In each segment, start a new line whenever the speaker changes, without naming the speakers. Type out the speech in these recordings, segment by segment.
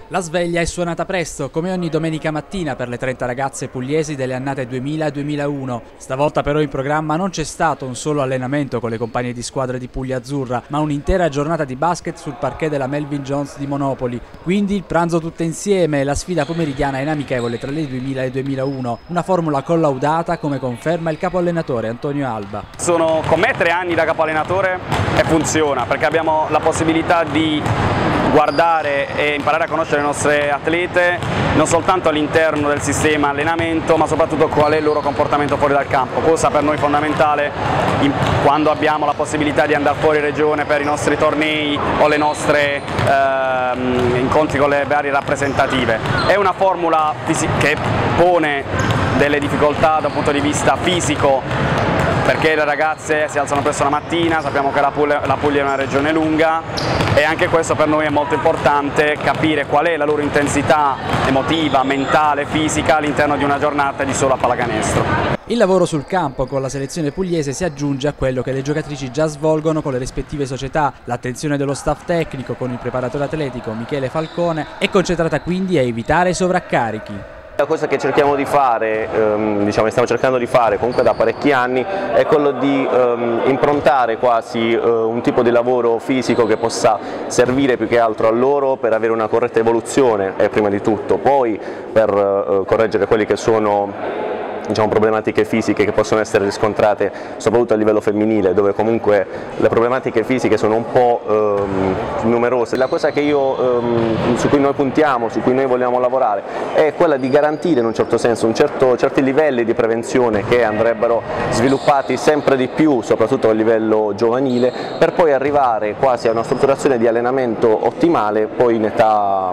La sveglia è suonata presto, come ogni domenica mattina per le 30 ragazze pugliesi delle annate 2000 e 2001. Stavolta però in programma non c'è stato un solo allenamento con le compagne di squadra di Puglia Azzurra, ma un'intera giornata di basket sul parquet della Melvin Jones di Monopoli. Quindi il pranzo tutte insieme e la sfida pomeridiana in amichevole tra le 2000 e 2001. Una formula collaudata, come conferma il capo allenatore Antonio Alba.
Sono con me 3 anni da capo allenatore e funziona, perché abbiamo la possibilità di guardare e imparare a conoscere le nostre atlete non soltanto all'interno del sistema allenamento, ma soprattutto qual è il loro comportamento fuori dal campo, cosa per noi fondamentale quando abbiamo la possibilità di andare fuori regione per i nostri tornei o le nostre incontri con le varie rappresentative. È una formula che pone delle difficoltà da un punto di vista fisico, perché le ragazze si alzano presto la mattina, sappiamo che la Puglia è una regione lunga e anche questo per noi è molto importante, capire qual è la loro intensità emotiva, mentale, fisica all'interno di una giornata di solo a pallacanestro.
Il lavoro sul campo con la selezione pugliese si aggiunge a quello che le giocatrici già svolgono con le rispettive società. L'attenzione dello staff tecnico con il preparatore atletico Michele Falcone è concentrata quindi a evitare i sovraccarichi.
La cosa che cerchiamo di fare, stiamo cercando di fare comunque da parecchi anni, è quello di improntare quasi un tipo di lavoro fisico che possa servire più che altro a loro per avere una corretta evoluzione, prima di tutto, poi per correggere quelli che sono problematiche fisiche che possono essere riscontrate soprattutto a livello femminile, dove comunque le problematiche fisiche sono un po' numerose. La cosa che su cui noi puntiamo, su cui noi vogliamo lavorare, è quella di garantire in un certo senso certi livelli di prevenzione che andrebbero sviluppati sempre di più, soprattutto a livello giovanile, per poi arrivare quasi a una strutturazione di allenamento ottimale poi in età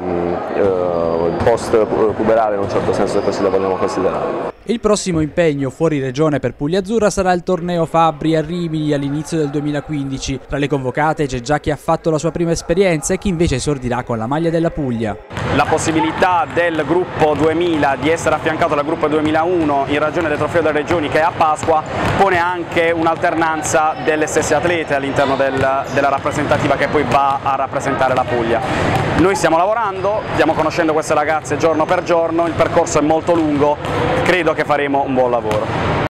post-puberale, in un certo senso, se così la vogliamo considerare.
Il prossimo impegno fuori regione per Puglia Azzurra sarà il torneo Fabbri a Rimini all'inizio del 2015. Tra le convocate c'è già chi ha fatto la sua prima esperienza e chi invece esordirà con la maglia della Puglia.
La possibilità del gruppo 2000 di essere affiancato dal gruppo 2001 in ragione del trofeo delle regioni che è a Pasqua pone anche un'alternanza delle stesse atlete all'interno della rappresentativa che poi va a rappresentare la Puglia. Noi stiamo lavorando, stiamo conoscendo queste ragazze giorno per giorno, il percorso è molto lungo, credo che faremo un buon lavoro.